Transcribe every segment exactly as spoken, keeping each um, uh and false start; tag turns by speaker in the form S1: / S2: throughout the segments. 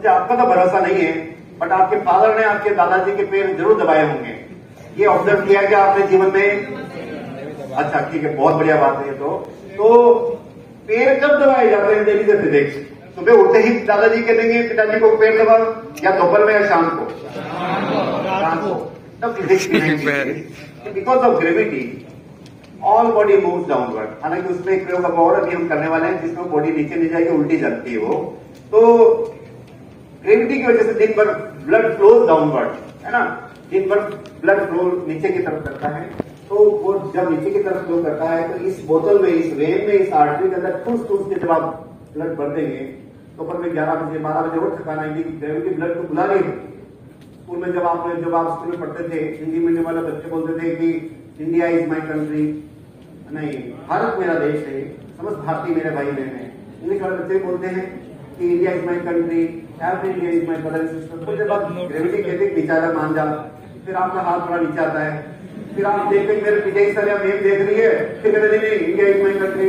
S1: मुझे आपका तो भरोसा नहीं है, बट आपके फादर ने आपके दादाजी के पैर जरूर दबाए होंगे। ये ऑब्जर्व किया क्या आपने जीवन में? अच्छा ठीक है, बहुत बढ़िया बात है। तो तो पैर कब दबाए जाते हैं? डेली फिजिक्स, सुबह उठते ही दादाजी कह देंगे पिताजी को पैर दबाओ, या दोपहर में या शाम को? शाम को। तब physics because of gravity all body moves downward. हालांकि उसमें एक प्रयोग अब और अभी हम करने वाले हैं जिसमें बॉडी नीचे नहीं जाएगी, उल्टी जाती है वो। तो ग्रेविटी की वजह से दिन भर ब्लड फ्लोज डाउनवर्ड, है ना, दिन भर ब्लड फ्लो नीचे की तरफ करता है। तो वो जब नीचे की तरफ फ्लो करता है तो इस बोतल में, इस वेन में, इस आर्टरी के अंदर ठूस ठूस के जब आप ब्लड भर देंगे तो ऊपर में ग्यारह बजे बारह बजे और थकान आएगी, ग्रेविटी ब्लड को बुला नहीं होती। स्कूल में जब आप जब आप स्कूल में पढ़ते थे, हिंदी मीडियम वाले बच्चे बोलते थे कि इंडिया इज माई कंट्री, नहीं भारत मेरा देश है, समस्त भारतीय मेरे भाई बहन है। इंग्लिश वाले बच्चे बोलते हैं कि India is my country, every India is my brother and sister. तो जब आप ग्रेविटी कहते नीचा जा मान जा, फिर आपका हाथ थोड़ा नीचे आता है, फिर आप देखते मेरे पीछे इस तरह मेम देख रही है, फिर कहते नहीं इंडिया इज माई कंट्री,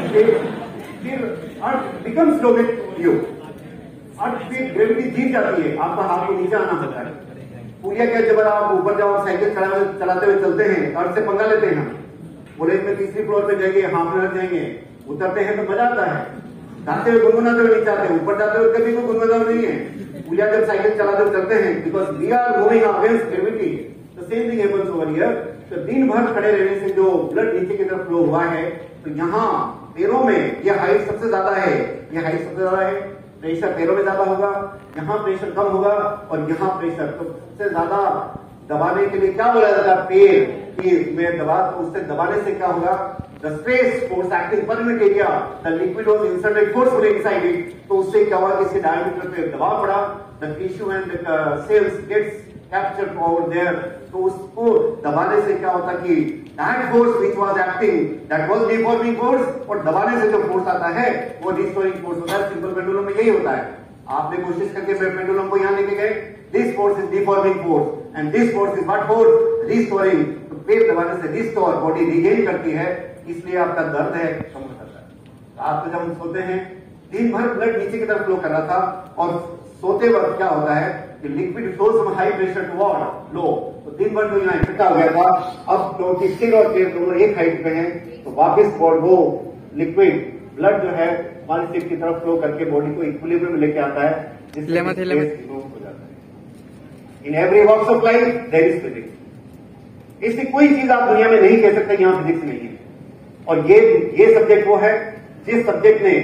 S1: फिर earth becomes locate you, earth फिर ग्रेविटी जीत जाती है, आपका हाथ को नीचे आना होता है। पूरिया क्या, जब आप ऊपर जाओ साइकिल चलाते हुए चलते हैं, अर्थ से पंगा लेते हैं, बोले में तीसरी फ्लोर पे जाएंगे, हाफ में जाएंगे, उतरते हैं तो मजा आता है, जाते हुए गुनगुनाते हुए नीचे आते हैं, ऊपर जाते हुए कभी कोई गुनगुना नहीं है। पूजा जब साइकिल चलाते हुए चलते हैं, because we are moving against gravity, the same thing happens over here. तो दिन भर खड़े रहने से जो ब्लड नीचे की तरफ फ्लो हुआ है, तो यहाँ पैरों में ये हाइट सबसे ज्यादा है, ये हाइट सबसे ज्यादा है, प्रेशर पैरों में ज्यादा होगा, यहाँ प्रेशर कम होगा और यहाँ प्रेशर। तो सबसे ज्यादा दबाने के लिए क्या बोला जाता है? पैर की में दबा, तो उससे दबाने से क्या होगा? The stress force acting per unit area, the liquid was inserted forcefully inside it. तो उससे क्या हुआ कि इसके डायमीटर पे दबाव पड़ा, the tissue and the uh, cells gets captured over there. तो उसको दबाने से क्या होता कि that force which was acting, that was deforming force, और दबाने से जो फोर्स आता है वो restoring force होता है। सिंपल पेंडुलम में यही होता है। आपने कोशिश करके पेंडुलम को यहाँ लेके गए, this force is deforming force and this force is what force? Restoring. तो पेट दबाने से रिस्टोर, बॉडी रिगेन करती है, इसलिए आपका दर्द है कम हो जाता है। रात को जब हम सोते हैं, दिन भर ब्लड नीचे की तरफ फ्लो कर रहा था, और सोते वक्त क्या होता है कि liquid flows from high pressure to what? Low. तो दिन भर जो यहाँ इकट्ठा हो गया था, अब क्योंकि सिर और पेट दोनों एक हाइट पे हैं, तो वापस वो लिक्विड ब्लड जो है हमारे सिर की तरफ फ्लो करके बॉडी को इक्विलिब्रियम में लेके आता है, जिससे हो जाता है। In every walks of life there is physics. इससे कोई चीज आप दुनिया में नहीं कह सकते यहाँ फिजिक्स नहीं है। और ये ये सब्जेक्ट वो है जिस सब्जेक्ट ने,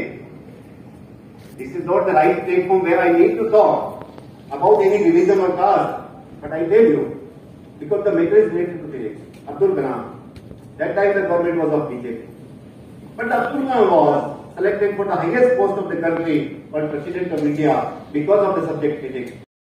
S1: this is not the right platform where I need to talk about any religion और caste, but I tell you because the matter is related to physics. Abdul Kalam, that time the government was of BJP, but Abdul Kalam was selected for the highest post of the country for president of India because of the subject physics.